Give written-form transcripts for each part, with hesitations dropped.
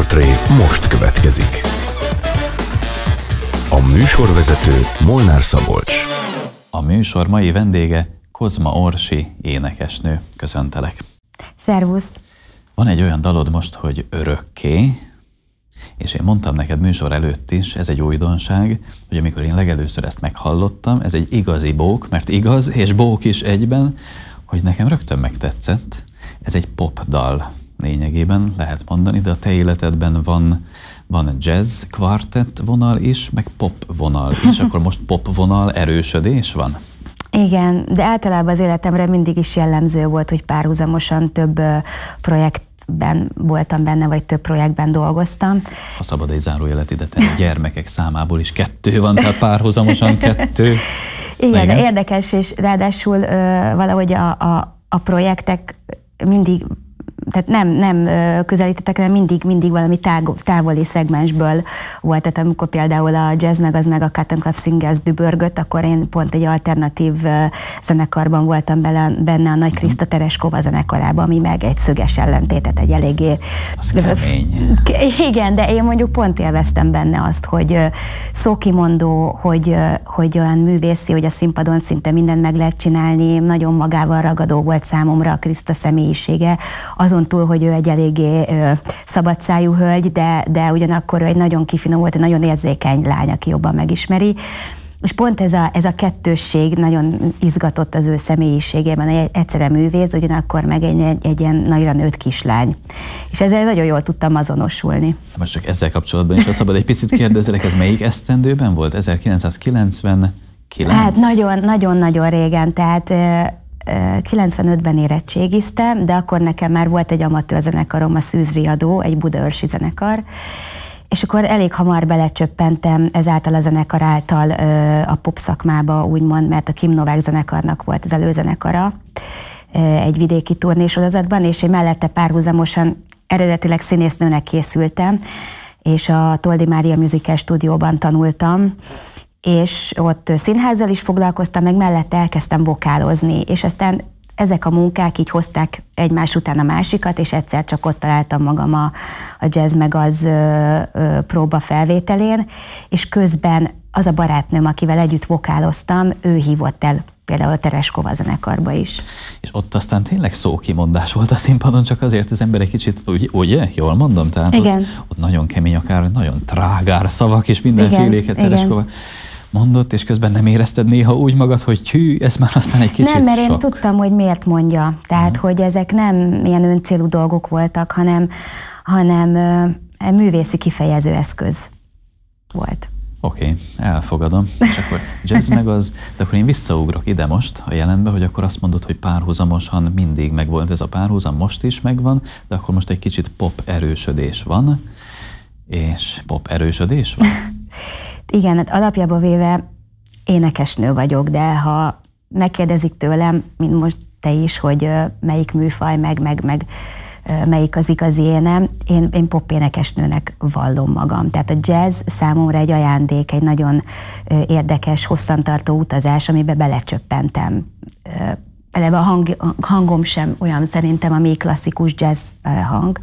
Portré most következik. A műsorvezető Molnár Szabolcs. A műsor mai vendége Kozma Orsi énekesnő. Köszöntelek. Szervusz! Van egy olyan dalod most, hogy Örökké, és én mondtam neked műsor előtt is, ez egy újdonság, hogy amikor én legelőször ezt meghallottam, ez egy igazi bók, mert igaz és bók is egyben, hogy nekem rögtön megtetszett. Ez egy pop dal lényegében, lehet mondani, de a te életedben van jazz kvartett vonal is, meg pop vonal is, akkor most pop vonal erősödés van? Igen, de általában az életemre mindig is jellemző volt, hogy párhuzamosan több projektben voltam benne, vagy több projektben dolgoztam. Ha szabad egy zárójelet ide tenni, gyermekek számából is 2 van, tehát párhuzamosan 2. Igen, de érdekes, és ráadásul valahogy a projektek mindig, tehát nem közelítettek, hanem mindig valami távoli szegmensből volt. Tehát amikor például a Jazz meg a Cotton Club Singers dübörgött, akkor én pont egy alternatív zenekarban voltam benne, a Nagy Kriszta Tereskova zenekarában, ami meg egy szöges ellentétet, egy eléggé... Az kemény. Igen, de én mondjuk pont élveztem benne azt, hogy szókimondó, hogy olyan művészi, hogy a színpadon szinte mindent meg lehet csinálni, nagyon magával ragadó volt számomra a Kriszta személyisége, azon túl, hogy ő egy eléggé szabadszájú hölgy, de ugyanakkor ő egy nagyon kifinomult, egy nagyon érzékeny lány, aki jobban megismeri. És pont ez a kettősség nagyon izgatott az ő személyiségében, egyszerre művész, ugyanakkor meg egy ilyen nagyra nőtt kislány. És ezzel nagyon jól tudtam azonosulni. Most csak ezzel kapcsolatban is, ha szabad egy picit kérdezelek, ez melyik esztendőben volt? 1999? Hát nagyon-nagyon régen, tehát 95-ben érettségiztem, de akkor nekem már volt egy amatőr zenekarom, a Szűzriadó, egy budaörsi zenekar, és akkor elég hamar belecsöppentem ezáltal a zenekar által a pop szakmába, úgymond, mert a Kim Novák zenekarnak volt az előzenekara egy vidéki turnésorozatban, és én mellette párhuzamosan eredetileg színésznőnek készültem, és a Toldi Mária Musical Stúdióban tanultam, és ott színházzal is foglalkoztam, meg mellette elkezdtem vokálozni, és aztán ezek a munkák így hozták egymás után a másikat, és egyszer csak ott találtam magam a Jazz meg az próba felvételén, és közben az a barátnőm, akivel együtt vokáloztam, ő hívott el például a Tereskova zenekarba is. És ott aztán tényleg szókimondás volt a színpadon, csak azért az ember egy kicsit, ugye? Jól mondom? Tehát igen. Ott nagyon kemény, akár nagyon trágár szavak és mindenféléket Tereskova mondott, és közben nem érezted néha úgy magad, hogy hű, ez már aztán egy kicsit nem, mert sok. én tudtam, hogy miért mondja. Tehát, hogy ezek nem ilyen öncélú dolgok voltak, hanem művészi kifejező eszköz volt. Oké, elfogadom. És akkor jazz meg az, de akkor én visszaugrok ide most a jelenbe, hogy akkor azt mondod, hogy párhuzamosan mindig megvolt ez a párhuzam, most is megvan, de akkor most egy kicsit pop erősödés van, és pop erősödés van? Igen, hát alapjában véve énekesnő vagyok, de ha megkérdezik tőlem, mint most te is, hogy melyik műfaj, meg melyik az igazi énem, én pop énekesnőnek vallom magam. Tehát a jazz számomra egy ajándék, egy nagyon érdekes, hosszantartó utazás, amiben belecsöppentem. Eleve a hangom sem olyan szerintem, ami klasszikus jazz hang.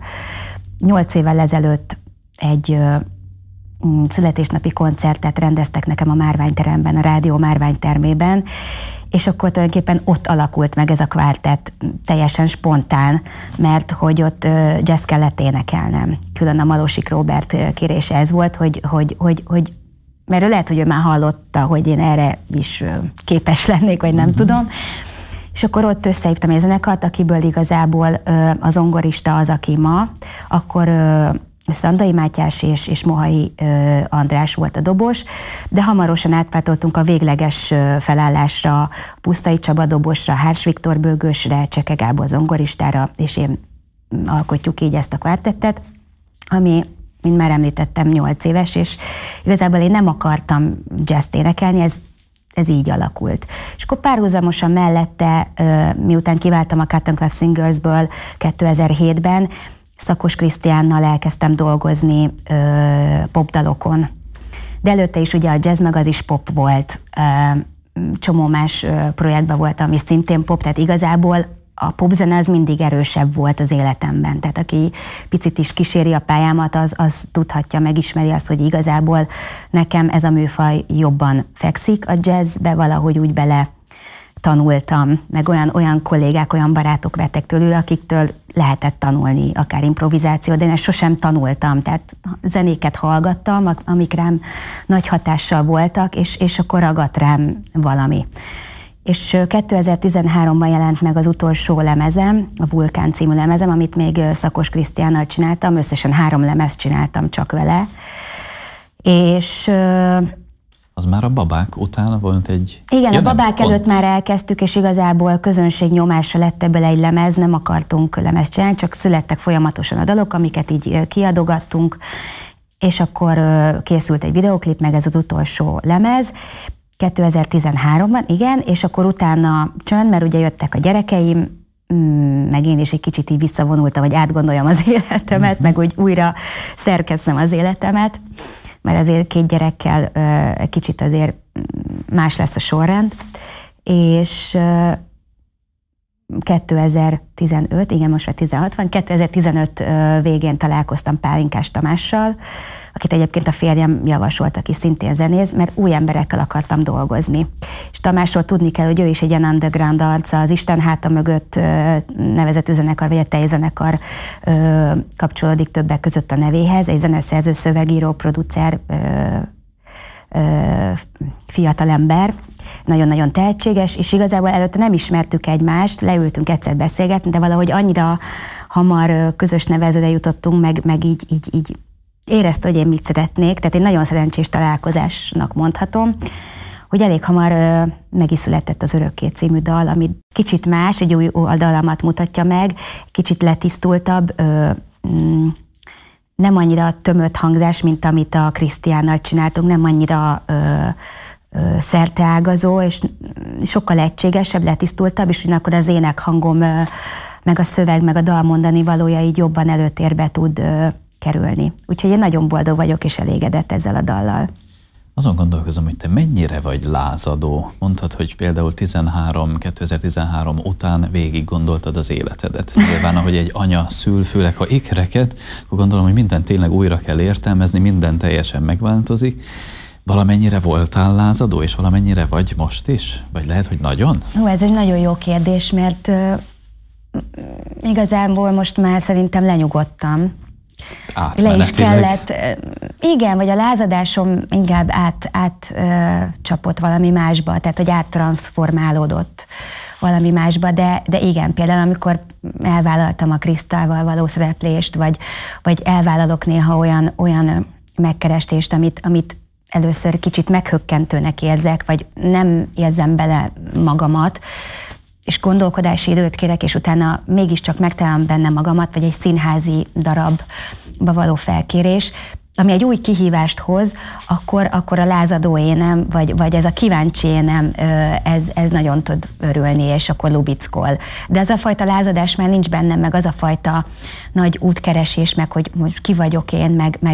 8 évvel ezelőtt egy születésnapi koncertet rendeztek nekem a Márványteremben, a Rádió Márványtermében, és akkor tulajdonképpen ott alakult meg ez a kvártett teljesen spontán, mert hogy ott jazz kellett énekelnem. Külön a Malosik Róbert kérése ez volt, hogy mert ő lehet, hogy ő már hallotta, hogy én erre is képes lennék, vagy nem tudom. És akkor ott összehívtam egy zenekart, akiből igazából a zongorista az, aki ma, akkor Szandai Mátyás és Mohai András volt a dobos, de hamarosan átváltottunk a végleges felállásra, Pusztai Csaba dobosra, Hárs Viktor bőgősre, Cseke Gábor zongoristára, és én alkotjuk így ezt a kvártettet, ami, mint már említettem, 8 éves, és igazából én nem akartam jazzt énekelni, ez így alakult. És akkor párhuzamosan mellette, miután kiváltam a Cotton Club Singersből 2007-ben, Szakos Krisztiánnal elkezdtem dolgozni popdalokon. De előtte is ugye a jazz meg az is pop volt. Csomó más projektben voltam, ami szintén pop, tehát igazából a popzene az mindig erősebb volt az életemben. Tehát aki picit is kíséri a pályámat, az tudhatja, megismeri azt, hogy igazából nekem ez a műfaj jobban fekszik. A jazzbe valahogy úgy bele tanultam, meg olyan kollégák, olyan barátok vettek tőlük, akiktől lehetett tanulni, akár improvizáció, de én ezt sosem tanultam, tehát zenéket hallgattam, amik rám nagy hatással voltak, és akkor ragadt rám valami. És 2013-ban jelent meg az utolsó lemezem, a Vulkán című lemezem, amit még Szakos Krisztiánnal csináltam, összesen 3 lemezt csináltam csak vele, és... Az már a Babák után volt egy... Igen, a Babák előtt már elkezdtük, és igazából közönség nyomása lett ebből egy lemez, nem akartunk lemezt csinálni, csak születtek folyamatosan a dalok, amiket így kiadogattunk, és akkor készült egy videoklip, meg ez az utolsó lemez, 2013-ban, igen, és akkor utána csönd, mert ugye jöttek a gyerekeim, meg én is egy kicsit így visszavonultam, hogy átgondoljam az életemet, meg úgy újra szerkezzem az életemet, mert azért 2 gyerekkel kicsit azért más lesz a sorrend, és 2015, igen, most már 16 van, 2015 végén találkoztam Pálinkás Tamással, akit egyébként a férjem javasolt, aki szintén zenész, mert új emberekkel akartam dolgozni. És Tamásról tudni kell, hogy ő is egy ilyen underground arca, az Isten háta mögött nevezetű zenekar, vagy a Tejzenekar kapcsolódik többek között a nevéhez, egy zeneszerző, szövegíró, producer, fiatalember, nagyon-nagyon tehetséges, és igazából előtte nem ismertük egymást, leültünk egyszer beszélgetni, de valahogy annyira hamar közös nevezőre jutottunk, meg így érezte, hogy én mit szeretnék, tehát egy nagyon szerencsés találkozásnak mondhatom, hogy elég hamar meg is született az Örökké című dal, ami kicsit más, egy új oldalamat mutatja meg, kicsit letisztultabb, nem annyira tömött hangzás, mint amit a Krisztiánnal csináltunk, nem annyira szerteágazó, és sokkal egységesebb, letisztultabb, és ugyanakkor az énekhangom, meg a szöveg, meg a dal mondani valója így jobban előtérbe tud kerülni. Úgyhogy én nagyon boldog vagyok, és elégedett ezzel a dallal. Azon gondolkozom, hogy te mennyire vagy lázadó. Mondtad, hogy például 2013 után végig gondoltad az életedet. Nyilván, ahogy egy anya szül, főleg ha ikreket, akkor gondolom, hogy mindent tényleg újra kell értelmezni, minden teljesen megváltozik. Valamennyire voltál lázadó, és valamennyire vagy most is? Vagy lehet, hogy nagyon? Ez egy nagyon jó kérdés, mert igazából most már szerintem lenyugodtam. Le is kellett, igen, vagy a lázadásom inkább átcsapott valami másba, tehát hogy áttranszformálódott valami másba, de igen, például amikor elvállaltam a Krisztával való szereplést, vagy elvállalok néha olyan megkerestést, amit először kicsit meghökkentőnek érzek, vagy nem érzem bele magamat, és gondolkodási időt kérek, és utána mégiscsak megtalálom benne magamat, vagy egy színházi darabba való felkérés, ami egy új kihívást hoz, akkor a lázadó énem, vagy ez a kíváncsi énem, ez nagyon tud örülni, és akkor lubickol. De ez a fajta lázadás már nincs bennem, meg az a fajta nagy útkeresés, meg hogy most ki vagyok én,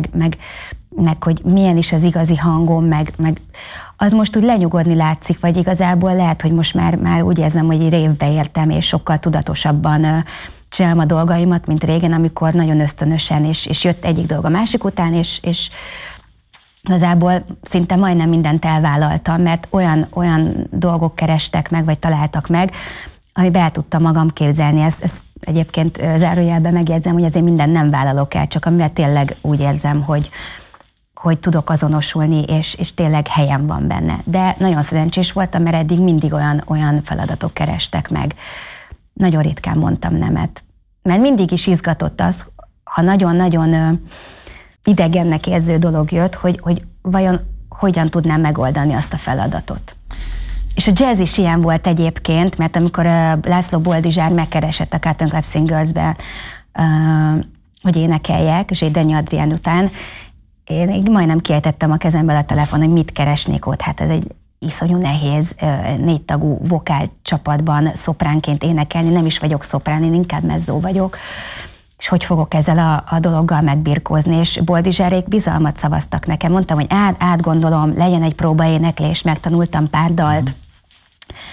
meg hogy milyen is az igazi hangom, meg az most úgy lenyugodni látszik, vagy igazából lehet, hogy most már úgy érzem, hogy révbe értem, és sokkal tudatosabban csinálom a dolgaimat, mint régen, amikor nagyon ösztönösen, és jött egyik dolog a másik után, és igazából szinte majdnem mindent elvállaltam, mert olyan dolgok kerestek meg, vagy találtak meg, amiben el tudtam magam képzelni. Ezt egyébként zárójelben megjegyzem, hogy azért mindent nem vállalok el, csak amivel tényleg úgy érzem, hogy tudok azonosulni, és tényleg helyem van benne. De nagyon szerencsés voltam, mert eddig mindig olyan feladatok kerestek meg. Nagyon ritkán mondtam nemet. Mert mindig is izgatott az, ha nagyon-nagyon idegennek érző dolog jött, hogy vajon hogyan tudnám megoldani azt a feladatot. És a jazz is ilyen volt egyébként, mert amikor László Boldizsár megkeresett a Cotton Club Singles-be, hogy énekeljek, és egy Denyi Adrián után, én majdnem kiejtettem a kezemből a telefon, hogy mit keresnék ott. Hát ez egy iszonyú nehéz 4 tagú vokálcsapatban szopránként énekelni, nem is vagyok szoprán, én inkább mezzó vagyok, és hogy fogok ezzel a dologgal megbirkózni, és Boldizsárék bizalmat szavaztak nekem. Mondtam, hogy átgondolom, legyen egy próbaéneklés, megtanultam pár dalt,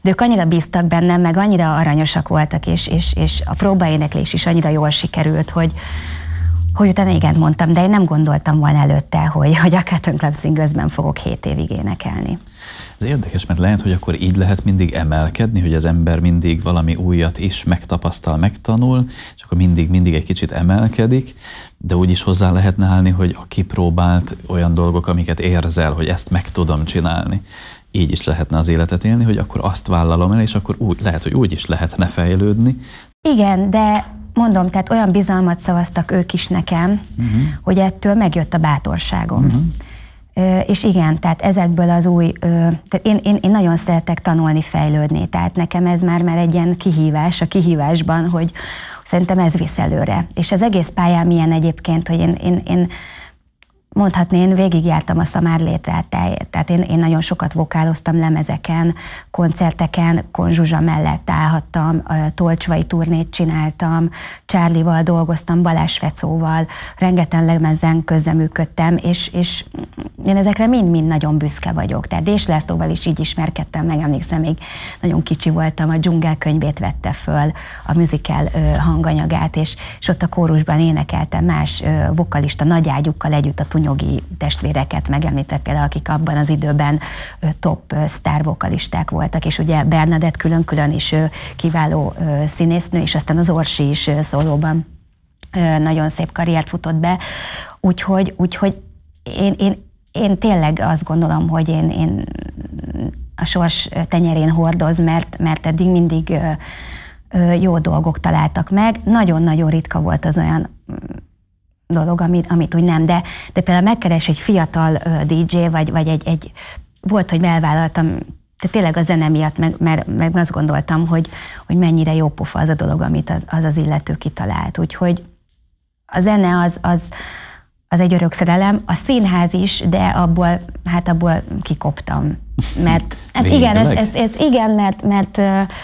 de ők annyira bíztak bennem, meg annyira aranyosak voltak, és a próbaéneklés is annyira jól sikerült, hogy utána igen mondtam, de én nem gondoltam volna előtte, hogy a Cotton Club Singlesben fogok 7 évig énekelni. Ez érdekes, mert lehet, hogy akkor így lehet mindig emelkedni, hogy az ember mindig valami újat is megtapasztal, megtanul, és akkor mindig egy kicsit emelkedik, de úgy is hozzá lehetne állni, hogy a kipróbált olyan dolgok, amiket érzel, hogy ezt meg tudom csinálni. Így is lehetne az életet élni, hogy akkor azt vállalom el, és akkor lehet, hogy úgy is lehetne fejlődni. Igen, de mondom, tehát olyan bizalmat szavaztak ők is nekem, hogy ettől megjött a bátorságom. És igen, tehát ezekből az új, tehát én nagyon szeretek tanulni, fejlődni, tehát nekem ez már egy ilyen kihívás a kihívásban, hogy szerintem ez visz előre. És az egész pályám ilyen egyébként, hogy én mondhatni, én végigjártam a szamárlétrát, tehát én nagyon sokat vokáloztam lemezeken, koncerteken, Konzsuzsa mellett állhattam, tolcsvai turnét csináltam, Csárlival dolgoztam, Balázs Fecóval, rengeteg lemezen közreműködtem, és én ezekre mind-mind nagyon büszke vagyok. Tehát Dés Lászlóval is így ismerkedtem meg, emlékszem, még nagyon kicsi voltam, a Dzsungel könyvét vette föl, a musical hanganyagát, és ott a kórusban énekeltem más vokalista nagyágyukkal együtt a Tunyogi testvéreket megemlített például, akik abban az időben top sztárvokalisták voltak, és ugye Bernadett külön-külön is kiváló színésznő, és aztán az Orsi is szólóban nagyon szép karriert futott be, úgyhogy én tényleg azt gondolom, hogy én a sors tenyerén hordoz, mert eddig mindig jó dolgok találtak meg. Nagyon-nagyon ritka volt az olyan dolog, amit úgy nem, de például megkeres egy fiatal DJ, vagy egy volt, hogy elvállaltam, de tényleg a zene miatt, meg azt gondoltam, hogy mennyire jó pofa az a dolog, amit az illető kitalált. Úgyhogy a zene az egy örök szerelem, a színház is, de abból kikoptam. Mert hát igen, mert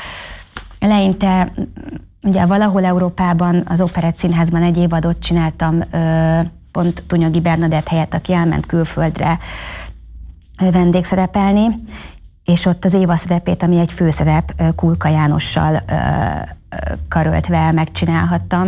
eleinte ugye valahol Európában, az Operett Színházban egy évadot csináltam, pont Tunyogi Bernadett helyett, aki elment külföldre vendégszerepelni, és ott az Éva szerepét, ami egy főszerep, Kulka Jánossal karöltve megcsinálhattam,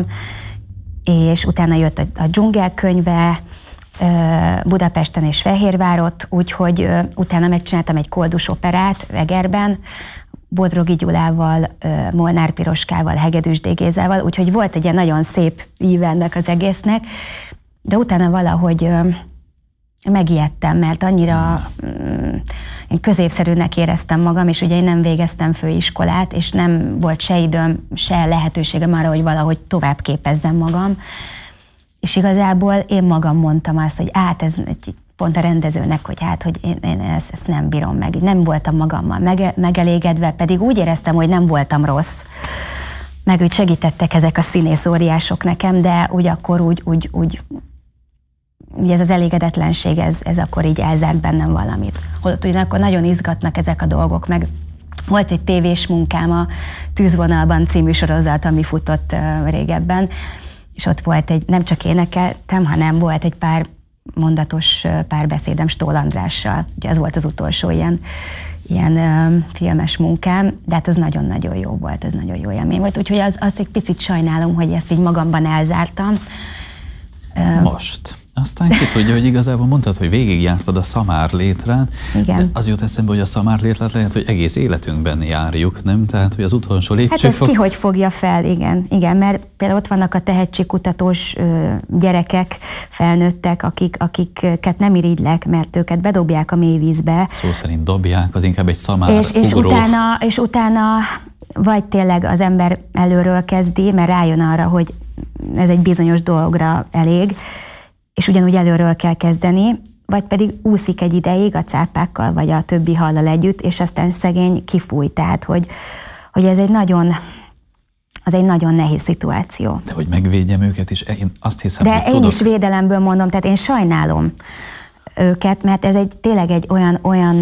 és utána jött a Dzsungel könyve, Budapesten és Fehérvárot, úgyhogy utána megcsináltam egy koldus operát Egerben, Bodrogi Gyulával, Molnár Piroskával, Hegedűs D. Gézával, úgyhogy volt egy ilyen nagyon szép íve ennek az egésznek, de utána valahogy megijedtem, mert annyira én középszerűnek éreztem magam, és ugye én nem végeztem főiskolát, és nem volt se időm, se lehetőségem arra, hogy valahogy tovább képezzem magam, és igazából én magam mondtam azt, hogy ez pont a rendezőnek, hogy én ezt nem bírom meg. Nem voltam magammal megelégedve, pedig úgy éreztem, hogy nem voltam rossz. Meg úgy segítettek ezek a színész óriások nekem, de úgy akkor úgy ez az elégedetlenség, ez akkor így elzárt bennem valamit. Holott ugyanakkor nagyon izgatnak ezek a dolgok, meg volt egy tévés munkám, a Tűzvonalban című sorozat, ami futott régebben, és ott volt nem csak énekeltem, hanem volt egy pár mondatos párbeszédem Stól Andrással. Ugye az volt az utolsó ilyen filmes munkám, de hát az nagyon-nagyon jó volt, ez nagyon jó élmény volt, úgyhogy azt egy picit sajnálom, hogy ezt így magamban elzártam. Most. Aztán ki tudja, hogy igazából mondtad, hogy végigjártad a szamárlétrát. Igen. Az jut eszembe, hogy a szamárlétrát lehet, hogy egész életünkben járjuk, nem? Tehát, hogy az utolsó lépcsőfok... Hát ez ki hogy fogja fel, igen, mert például ott vannak a tehetségkutatós gyerekek, felnőttek, akiket nem irigylek, mert őket bedobják a mélyvízbe. Szó szerint dobják, az inkább egy szamár és utána vagy tényleg az ember előről kezdi, mert rájön arra, hogy ez egy bizonyos dologra elég, és ugyanúgy előről kell kezdeni, vagy pedig úszik egy ideig a cápákkal, vagy a többi hallal együtt, és aztán szegény kifúj. Tehát, hogy ez egy nagyon nehéz szituáció. De hogy megvédjem őket is, én azt hiszem, de hogy én is védelemből mondom, tehát én sajnálom őket, mert ez tényleg egy olyan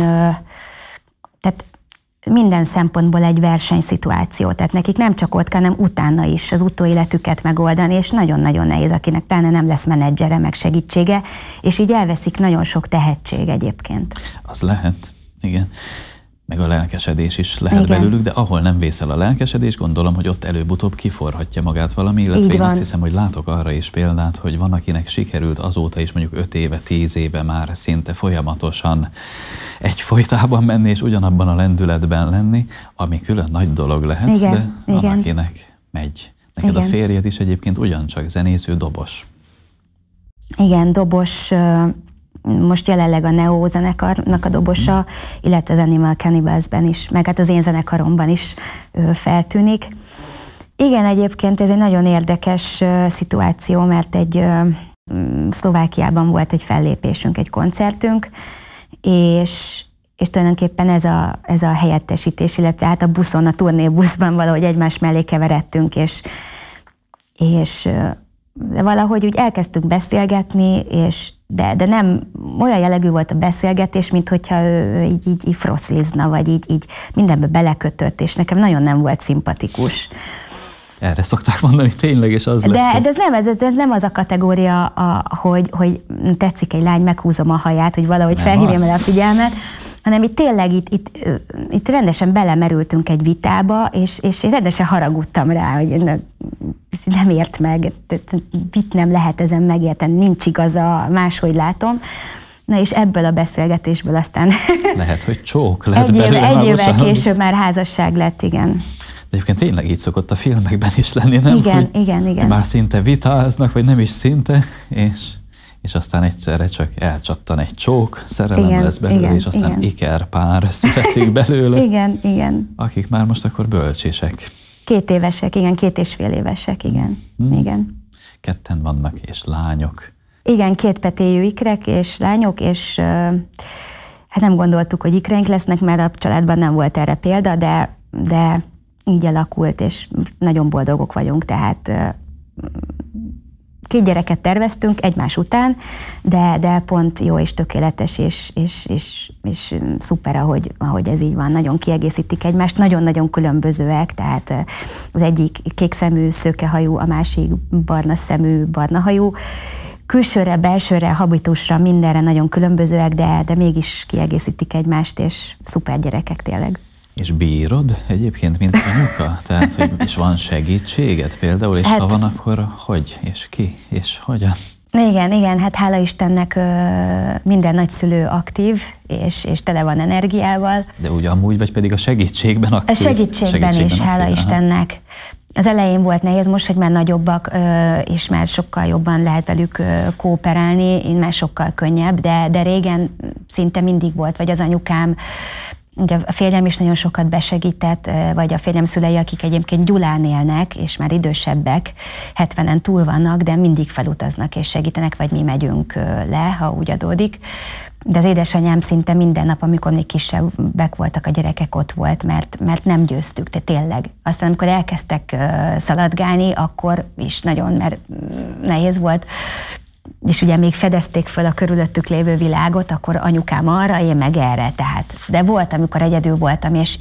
tehát minden szempontból egy versenyszituáció, tehát nekik nem csak ott, hanem utána is az utóéletüket megoldani, és nagyon-nagyon nehéz, akinek pláne nem lesz menedzsere, meg segítsége, és így elveszik nagyon sok tehetség egyébként. Az lehet, igen. meg a lelkesedés is lehet belőlük, de ahol nem vészel a lelkesedés, gondolom, hogy ott előbb-utóbb kiforhatja magát valami, illetve én azt hiszem, hogy látok arra is példát, hogy van, akinek sikerült azóta is mondjuk 5 éve, 10 éve már szinte folyamatosan egyfolytában menni, és ugyanabban a lendületben lenni, ami külön nagy dolog lehet, de van, akinek megy. Neked a férjed is egyébként ugyancsak zenésző, dobos. Igen, dobos, most jelenleg a Neo zenekarnak a dobosa, illetve az Animal Cannibalsben is, meg hát az én zenekaromban is feltűnik. Igen, egyébként ez egy nagyon érdekes szituáció, mert egy Szlovákiában volt egy fellépésünk, egy koncertünk, és tulajdonképpen ez a helyettesítés, illetve hát a buszon, a turnébuszban valahogy egymás mellé keveredtünk, és valahogy úgy elkezdtünk beszélgetni, de nem olyan jellegű volt a beszélgetés, mint hogyha ő így froszlizna, vagy így mindenbe belekötött, és nekem nagyon nem volt szimpatikus. Erre szokták mondani tényleg, és az lett. De ez nem az a kategória, hogy tetszik egy lány, meghúzom a haját, hogy valahogy felhívjam el a figyelmet, hanem itt tényleg itt rendesen belemerültünk egy vitába, és én rendesen haragudtam rá, hogy nem ért meg, mit nem lehet ezen megérteni, nincs igaza, máshogy látom. Na és ebből a beszélgetésből aztán... Lehet, hogy csók lett egy évvel később már házasság lett, igen. De egyébként tényleg így szokott a filmekben is lenni, nem? Igen. Már szinte vitáznak, vagy nem is szinte, és aztán egyszerre csak elcsattan egy csók, szerelem lesz belőle, és aztán ikerpár születik belőle. Igen. Akik már most akkor bölcsések. 2 évesek, igen, 2,5 évesek, igen. Ketten vannak, és lányok. Igen, 2 petélyű ikrek és lányok, és hát nem gondoltuk, hogy ikreink lesznek, mert a családban nem volt erre példa, de így alakult, és nagyon boldogok vagyunk, tehát 2 gyereket terveztünk egymás után, de pont jó és tökéletes, és szuper, ahogy ez így van. Nagyon kiegészítik egymást, nagyon-nagyon különbözőek, tehát az egyik kékszemű, szőkehajú, a másik barna szemű, barnahajú. Külsőre, belsőre, habitusra, mindenre nagyon különbözőek, de mégis kiegészítik egymást, és szuper gyerekek tényleg. És bírod egyébként, mint anyuka? Tehát, hogy és van segítséged például, és ha van, akkor hogy, és ki, és hogyan? Igen, hát hála Istennek minden nagyszülő aktív, és tele van energiával. De úgy amúgy, vagy pedig a segítségben aktív? A segítségben is, hála Istennek. Az elején volt nehéz, most, hogy már nagyobbak, és már sokkal jobban lehet velük kooperálni, én már sokkal könnyebb, de régen szinte mindig volt, vagy az anyukám, ugye a férjem is nagyon sokat besegített, vagy a férjem szülei, akik egyébként Gyulán élnek, és már idősebbek, 70-en túl vannak, de mindig felutaznak és segítenek, vagy mi megyünk le, ha úgy adódik. De az édesanyám szinte minden nap, amikor még kisebbek voltak a gyerekek, ott volt, mert nem győztük, de tényleg. Aztán amikor elkezdtek szaladgálni, akkor is nagyon, mert nehéz volt, és ugye még fedezték föl a körülöttük lévő világot, akkor anyukám arra, én meg erre, tehát. De volt, amikor egyedül voltam, és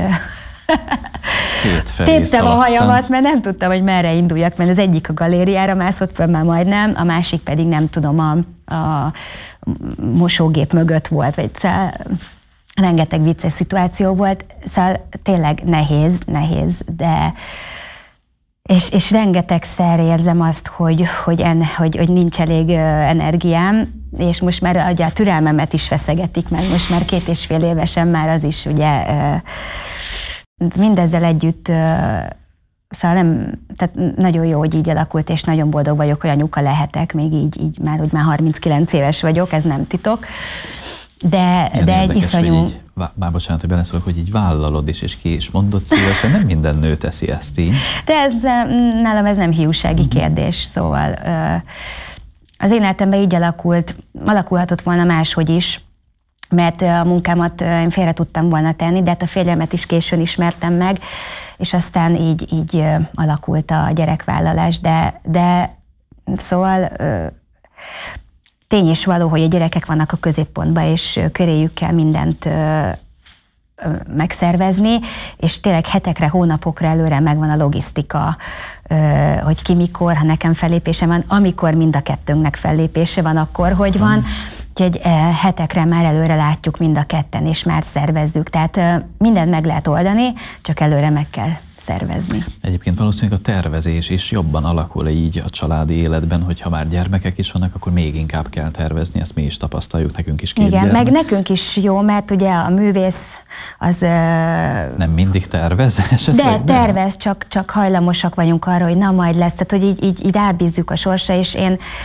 téptem a hajamat, mert nem tudtam, hogy merre induljak, mert az egyik a galériára mászott föl már majdnem, a másik pedig nem tudom, a mosógép mögött volt, vagy rengeteg vicces szituáció volt, szóval tényleg nehéz, de és rengetegszer érzem azt, hogy nincs elég energiám, és most már ugye a türelmemet is feszegetik, mert most már 2,5 évesen már az is ugye mindezzel együtt, szóval tehát nagyon jó, hogy így alakult, és nagyon boldog vagyok, hogy anyuka lehetek, még így már, hogy már 39 éves vagyok, ez nem titok. De egy iszonyú... Már bocsánat, hogy beleszólok, hogy így vállalod is, és ki is mondod szívesen, nem minden nő teszi ezt így. De nálam ez nem hiúsági kérdés, szóval az én életemben így alakulhatott volna máshogy is, mert a munkámat én félre tudtam volna tenni, de hát a férjemet is későn ismertem meg, és aztán így alakult a gyerekvállalás, de szóval... Tény is való, hogy a gyerekek vannak a középpontban, és köréjük kell mindent megszervezni, és tényleg hetekre, hónapokra előre megvan a logisztika, hogy ki mikor, ha nekem fellépése van, amikor mind a kettőnknek fellépése van, akkor hogy van. Úgyhogy hetekre már előre látjuk mind a ketten, és már szervezzük. Tehát mindent meg lehet oldani, csak előre meg kell szervezni. Egyébként valószínűleg a tervezés is jobban alakul így a családi életben, hogyha már gyermekek is vannak, akkor még inkább kell tervezni, ezt mi is tapasztaljuk, nekünk is két gyermek. Meg nekünk is jó, mert ugye a művész az... Nem mindig tervez esetleg? De tervez, csak hajlamosak vagyunk arra, hogy na majd lesz, tehát hogy így rábízzuk a sorsra, és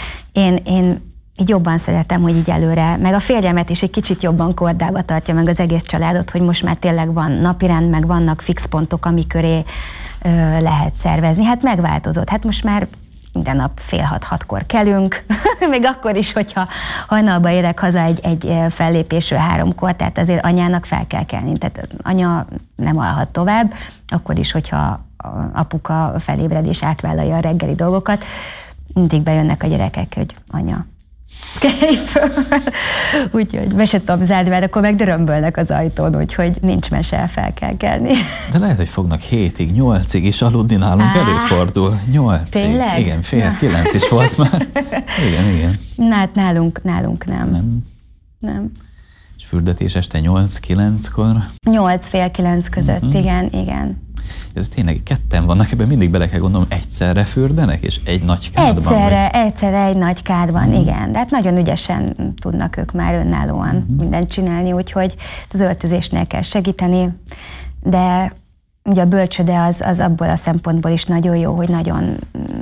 én így jobban szeretem, hogy így előre, meg a férjemet is egy kicsit jobban kordába tartja, meg az egész családot, hogy most már tényleg van napirend, meg vannak fix pontok, ami köré lehet szervezni. Hát megváltozott. Hát most már minden nap 5:30-6-kor kelünk, még akkor is, hogyha hajnalba érek haza egy fellépésről 3-kor, tehát azért anyának fel kell kelni. Tehát anya nem alhat tovább, akkor is, hogyha apuka felébred és átvállalja a reggeli dolgokat, mindig bejönnek a gyerekek, hogy anya, kelj föl. Úgyhogy be se tudom zárni, mert akkor meg dörömbölnek az ajtón, úgyhogy nincs mese, fel kell kelni. De lehet, hogy fognak 7-ig, 8-ig is aludni, nálunk előfordul. 8-ig. Tényleg? Igen, 8:30 is volt már. Igen. Na hát nálunk nem. És fürdetés este 8-9-kor? 8-8:30 között, igen. Ez tényleg ketten vannak, ebben mindig bele kell gondolnom, egyszerre fürdenek, és egy nagy kádban? Egyszerre egy nagy kádban, igen. De hát nagyon ügyesen tudnak ők már önállóan mindent csinálni, úgyhogy az öltözésnél kell segíteni, de ugye a bölcsöde az abból a szempontból is nagyon jó, hogy nagyon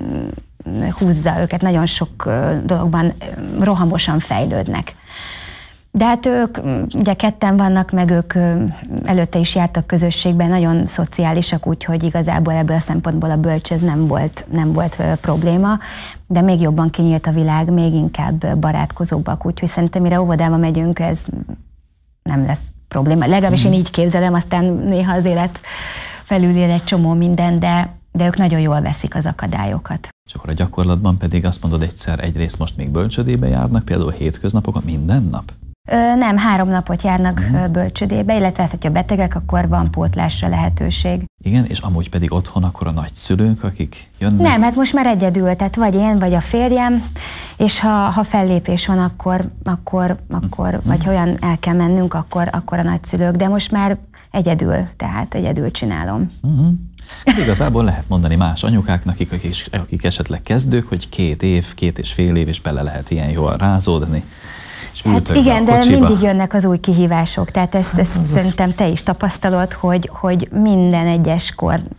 húzza őket, nagyon sok dologban rohamosan fejlődnek. De hát ők ugye ketten vannak, meg ők előtte is jártak közösségben, nagyon szociálisak, úgyhogy igazából ebből a szempontból a bölcs ez nem volt probléma, de még jobban kinyílt a világ, még inkább barátkozóbbak, úgyhogy szerintem mire óvodába megyünk, ez nem lesz probléma. Legalábbis én így képzelem, aztán néha az élet felülér egy csomó minden, de ők nagyon jól veszik az akadályokat. És akkor a gyakorlatban pedig azt mondod egyrészt most még bölcsödébe járnak, például hétköznapokon, minden nap? Nem, 3 napot járnak bölcsödébe, illetve hát, hogyha betegek, akkor van pótlásra lehetőség. Igen, és amúgy pedig otthon akkor a nagyszülők, akik jönnek? Nem, hát most már egyedül, tehát vagy én, vagy a férjem, és ha fellépés van, akkor vagy ha olyan el kell mennünk, akkor a nagyszülők, de most már egyedül, tehát egyedül csinálom. Igazából lehet mondani más anyukáknak, akik esetleg kezdők, hogy 2 év, 2,5 év, és bele lehet ilyen jól rázódni. Hát igen, de mindig jönnek az új kihívások, tehát ezt szerintem te is tapasztalod, hogy minden egyes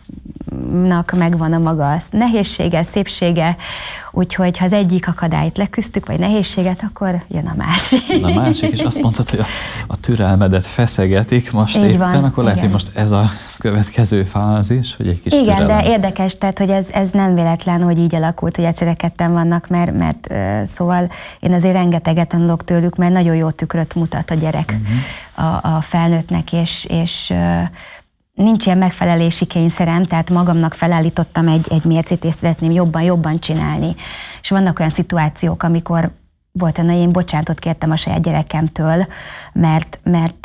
kornak megvan a maga nehézsége, szépsége, úgyhogy ha az egyik akadályt leküzdtük, vagy nehézséget, akkor jön a másik. A másik, és azt mondtad, hogy a türelmedet feszegetik most így éppen, van, akkor lehet, hogy most ez a következő fázis, hogy egy kis igen, türelem. De érdekes, tehát, hogy ez nem véletlen, hogy így alakult, hogy egyszerre ketten vannak, mert szóval én azért rengeteget tanulok tőlük, mert nagyon jó tükröt mutat a gyerek a felnőttnek, és nincs ilyen megfelelési kényszerem, tehát magamnak felállítottam egy mércét, és szeretném jobban csinálni. És vannak olyan szituációk, amikor volt olyan, hogy én bocsánatot kértem a saját gyerekemtől, mert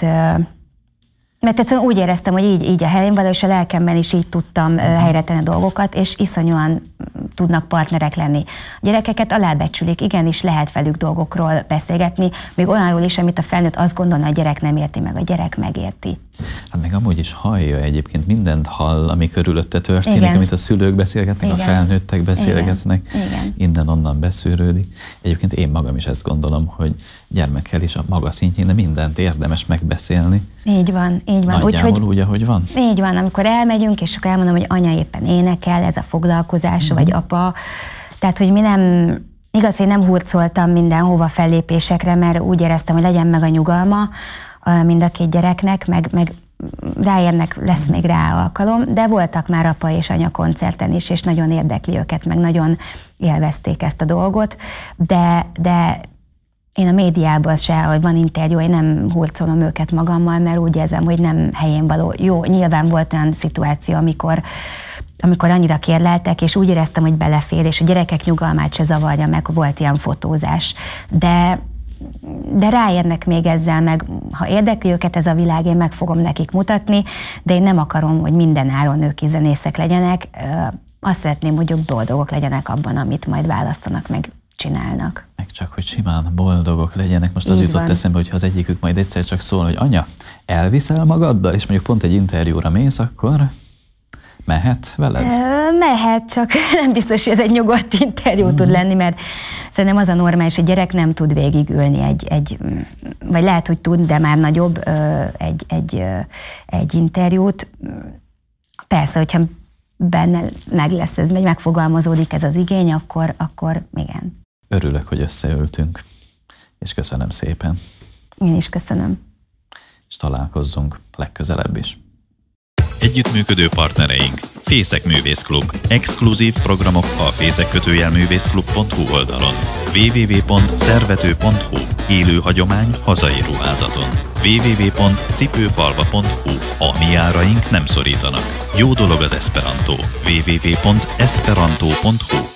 egyszerűen úgy éreztem, hogy így a helyén való, és a lelkemben is így tudtam helyre tenni dolgokat, és iszonyúan tudnak partnerek lenni. A gyerekeket alábecsülik, igenis lehet velük dolgokról beszélgetni, még olyanról is, amit a felnőtt azt gondolna, a gyerek nem érti meg, a gyerek megérti. Hát meg amúgy is hallja egyébként, mindent hall, ami körülötte történik, igen. Amit a szülők beszélgetnek, igen. A felnőttek beszélgetnek, igen. Innen-onnan beszűrődik. Egyébként én magam is ezt gondolom, hogy gyermekkel is a maga szintjén, de mindent érdemes megbeszélni. Így van. Nagyjából úgy, ahogy van. Így van, amikor elmegyünk, és akkor elmondom, hogy anya éppen énekel, ez a foglalkozása, vagy apa. Tehát, hogy mi nem, igaz, hogy nem hurcoltam mindenhova fellépésekre, mert úgy éreztem, hogy legyen meg a nyugalma mind a 2 gyereknek, meg ráérnek, lesz még rá alkalom, de voltak már apa és anya koncerten is, és nagyon érdekli őket, meg nagyon élvezték ezt a dolgot, de én a médiában se, hogy van interjú, én nem hurcolom őket magammal, mert úgy érzem, hogy nem helyén való. Jó, nyilván volt olyan szituáció, amikor annyira kérleltek, és úgy éreztem, hogy belefér, és a gyerekek nyugalmát se zavarja meg, volt ilyen fotózás. De ráérnek még ezzel, meg ha érdekli őket ez a világ, én meg fogom nekik mutatni, de én nem akarom, hogy minden áron ők zenészek legyenek. Azt szeretném, hogy ők boldogok legyenek abban, amit majd választanak, meg csinálnak. csak hogy simán boldogok legyenek. Most az Így jutott van. eszembe, hogy ha az egyikük majd egyszer csak szól, hogy anya, elviszel magaddal, és mondjuk pont egy interjúra mész, akkor mehet veled? Mehet, csak nem biztos, hogy ez egy nyugodt interjú tud lenni, mert szerintem az a normális, hogy gyerek nem tud végigülni vagy lehet, hogy tud, de már nagyobb egy interjút. Persze, hogyha benne meg lesz ez, megfogalmazódik ez az igény, akkor igen. Örülök, hogy összeültünk, és köszönöm szépen. Én is köszönöm. És találkozzunk legközelebb is. Együttműködő partnereink: Fészek Művészklub. Exkluzív programok a fészek-művészklub.hu oldalon. www.szervető.hu. Élő hagyomány hazai ruházaton. www.cipőfalva.hu. A mi áraink nem szorítanak. Jó dolog az Esperanto. www.esperanto.hu.